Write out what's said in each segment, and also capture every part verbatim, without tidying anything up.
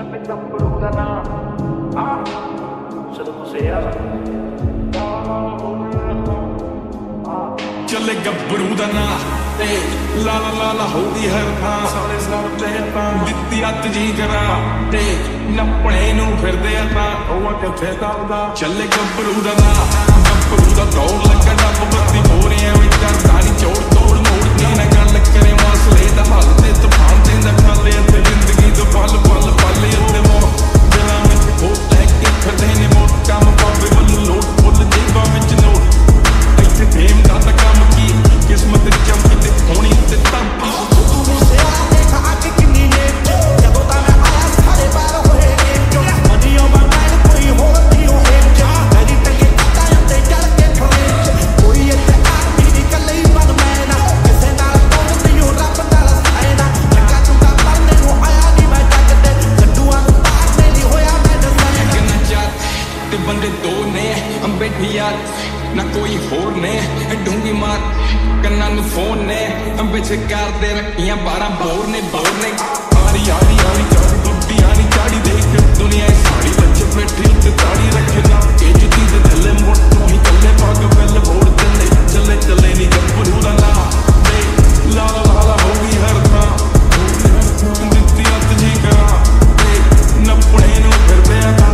चले गब्बरू दा ना ते लाला लाला होगी हर थां साले साले तां दित्ती अत जी करा ते नपणे नू फिरदे तां ओह किथे दबदा चले गब्बरू दा ना गब्बरू दा दौड़ लगा डब बत्ती हो रही विच करदानी चोड़ तोड़ मोड़ दी ना गल करे मसले दा हल ते तूफान देंदा खाले ते जिंदगी दो पल पल पल ते वो दिलां विच हो लैके फिरदे ने मोट काम पावे वल्लू लोट फुल जेबां विच नोट इत्थे फेम दा तां काम की किस्मत चमकी ते होनी ते तमकी तू मुझसे आके खा के किन्नी ने जब तो मैं आया सारे बार होए गेम मनियों मंगाल कोई हो नहीं हो हेम मेरी तके आता ते चल के खड़े कोई इत्थे आदमी दी कल्ले ही बन मैं ना किसे नाल कोण नहीं हो रब नाल साइना लगा चुका पढ़ने नू आया नहीं मैं जग ते लड्डूआं नू पाड़ने नहीं होया मैं दसाया किन्ना चार ते बंदे दो ने हम बैठी यार ना कोई होर ने ढूंगी मार कन्ना नू फोन ने बिच कर दे रखियां बारह बोर ने बोर ने आरी आरी आरी चाड़ी दुड्डी आनी चाड़ी देख दुनिया साड़ी बच्चे बैठी ते ताड़ी रखे ना के जिती दे थल्ले मोड़ तू ही चले पग बेल बोड़ चले चले चले नी गब्बरू दा ना दे लाला लाला होगी हर थां दित्ती अत जी करा ते नपणे नू फिरदे तां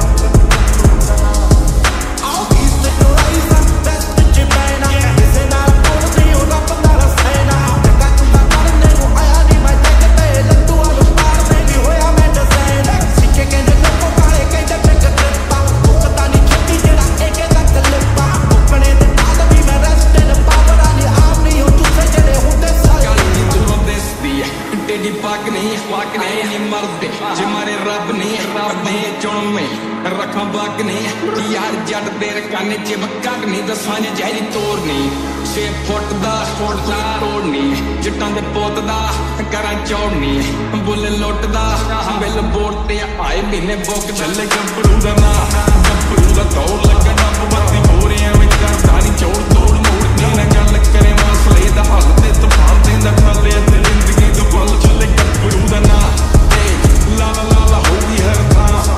रखा बाग ने यार जट तेरे काने च बक्कट नहीं दसां जहरी तोड़नी छे फुट दा फुट दा तोड़नी जट्टां दे पोत दा करां चौड़नी बुल लुटदा बिल बोर्ड ते आए महीने बुक चले गब्बरू दा ना गब्बरू दा दौड़ लगा डब बत्ती हो रही विच करदानी चोड़ तोड़ मोड़ दी ना गल करे मसले दा हल ते तूफान देंदा खाले ते जिंदगी दो पल चले गब्बरू दा ना ते लाला लाला होगी हर थां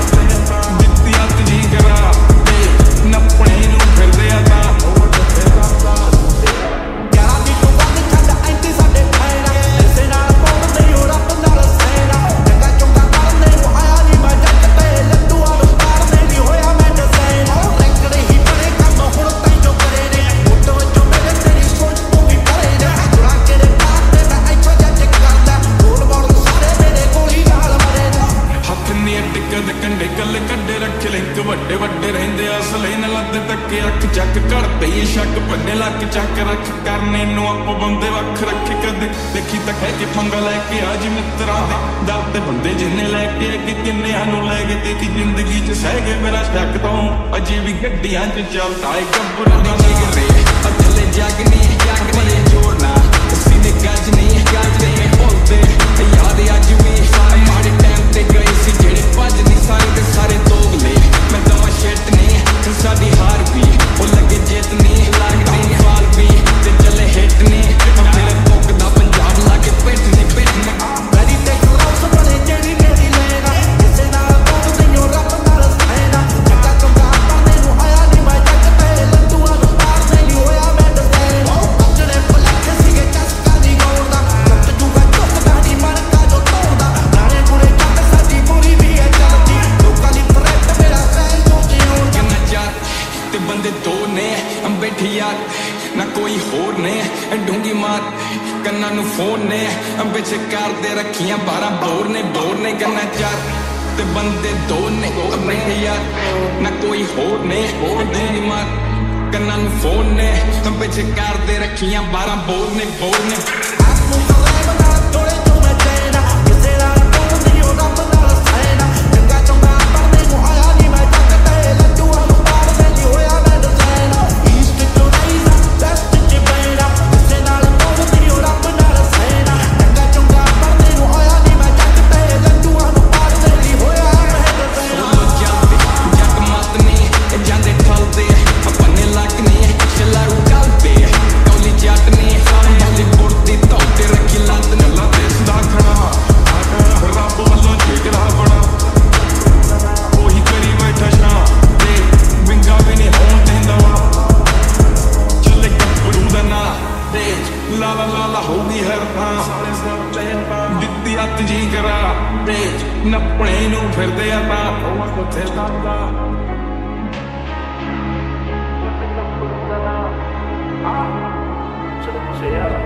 चक रख करने नू आप बंदे वख रखे कदे देखी तक है कि पंगा लैके आज मित्रा दल ते बंदे जिन्ने लैके कि किन्ने नू लै गए तेरी जिंदगी च सह गए मेरा शक तो अजे भी गड्डियां च चलदा है गब्बरू दा जिगरे अगले जगनी जग बड़े जोड़ना सीने गज नहीं गज नहीं बोलते याद अज भी माड़े टाइम ते गए सी जेड़े भज नहीं सारे ते सारे दोगले मैं दवा शिट नहीं साडी हार भी ओ लगे जित नहीं लगदी हाल भी ते चले हिट नहीं मेरे भुख दा पंजाब लाके पिट नहीं पिट नहीं मेरी ते क्लास बने जेड़ी मेरी लेना किसे नाल कोण नहीं रब नाल साइना जगा चंगा पढ़ने नू आया नहीं मैं जग ते लड्डूआं नू पाड़ने नहीं होया मैं दसाया अपने पलक सीगे चस्का दी गौरदा टुट जूगा चुकदा नहीं मन का जो तोड़दा नारे पूरे जग साडी पूरी भी है चलदी लोकां दी थ्रेट मेरा फैन जो जीउण किन्ना चार ते बंदे दो ने बैठी यार ना कोई होर ने ढूंगी मार कन्ना नू फोन ने बिच कर दे रखियां बारह बोर ने बोर ने कन्ना चार ते बंदे दो ने बैठे यार ना कोई होर ने ढूंगी मार कन्ना नू फोन ने बिच कर दे रखियां बारह बोर ने बोर ने Laki ਲਾ ਲਾ ਲਾ ਹੋਊਗੀ ਹਰ ਥਾਂ ਦਿੱਤੀ ਅੱਤ ਜੀ ਕਰਾ ਤੇ ਨੱਪਣੇ ਨੂੰ ਫਿਰਦੇ ਆ ਤਾਂ ਉਹ ਕਿੱਥੇ ਲੱਭਦਾ ਆ ਚਲੋ ਸੇ